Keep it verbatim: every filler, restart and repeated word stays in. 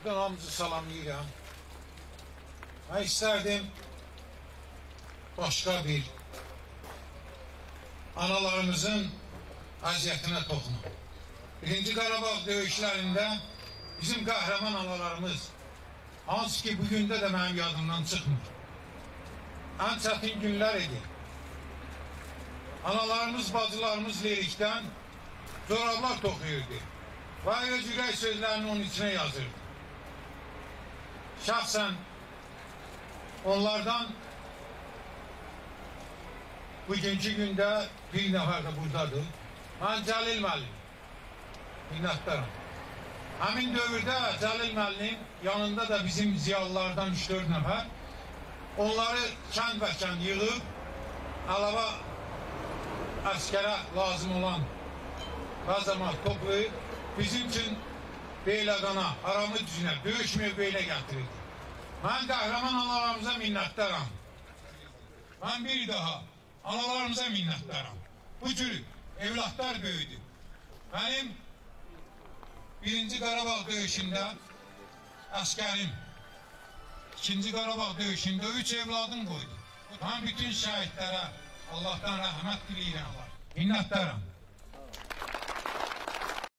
Buradan hamınızı salamlayıram. Ben isterdim başka bir analarımızın əziyyətinə toxunum. Birinci Qarabağ döyüşlərində bizim qəhrəman analarımız, hansı ki bugün də mənim yadımdan çıxmır, ən çətin günlər idi. Analarımız, bacılarımız lirikdən corablar toxuyurdu və öz ürək sözlərini onun içine yazırdı. Şəxsən onlardan bugünkü gündə bir nəfər də buradadır. Mən Cəlil müəllim, minnətdaram. Həmin dövrdə Cəlil müəllim yanında da bizim ziyalılardan üç dörd nəfər onları kənd və kənd yığıb əlavə əskərə lazım olan qazamat toplayıb bizim üçün Beyləqana, Aramlı düzünə, döyüş mövqeyinə gətirirdi. Mən qəhrəman analarımıza minnətdaram. Mən bir daha analarımıza minnətdaram. Bu cür evlatlar böyüdü. Benim birinci Qarabağ döyüşündə əskərim, ikinci Qarabağ döyüşündə üç evladım qoydu. Ben bütün şəhidlərə Allah'tan rəhmət diləyirəm. Minnətdaram.